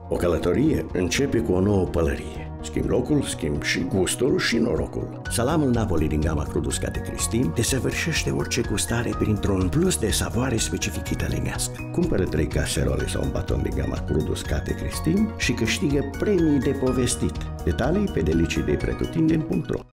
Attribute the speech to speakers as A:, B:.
A: O călătorie începe cu o nouă pălărie. Schimb locul, schimb și gustul și norocul. Salamul Napoli din gama Crudo Uscate Cristin desăvârșește orice gustare printr-un plus de savoare specific italienească. Cumpără 3 caserole sau un baton din gama Crudo Uscate Cristin și câștigă premii de povestit. Detalii pe deliciidepretutindeni.ro.